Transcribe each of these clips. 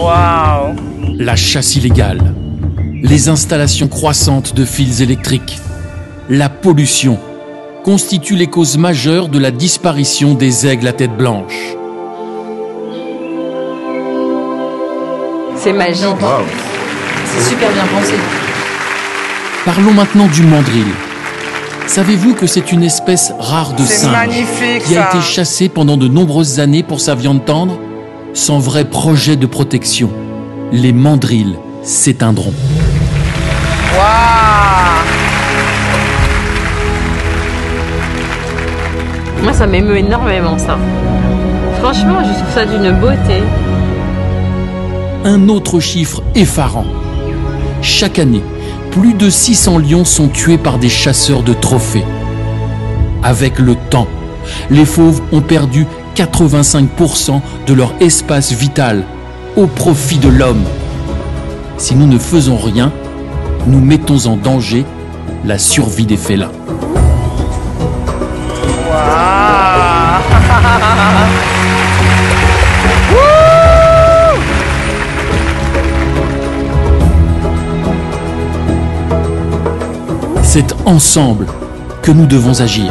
Waouh! La chasse illégale, les installations croissantes de fils électriques, la pollution constituent les causes majeures de la disparition des aigles à tête blanche. C'est magique. Wow. C'est super bien pensé. Parlons maintenant du mandrill. Savez-vous que c'est une espèce rare de C'est singe magnifique, qui a ça. été chassée pendant de nombreuses années pour sa viande tendre? Sans vrai projet de protection, les mandrills s'éteindront. Waouh! Moi, ça m'émeut énormément, ça. Franchement, je trouve ça d'une beauté. Un autre chiffre effarant. Chaque année, plus de 600 lions sont tués par des chasseurs de trophées. Avec le temps, les fauves ont perdu 85% de leur espace vital au profit de l'homme. Si nous ne faisons rien, nous mettons en danger la survie des félins. Waouh! C'est ensemble que nous devons agir.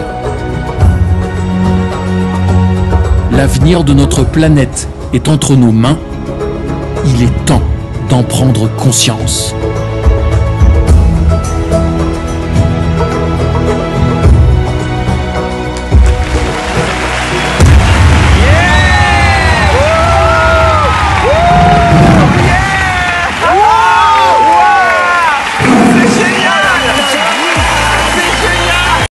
L'avenir de notre planète est entre nos mains. Il est temps d'en prendre conscience.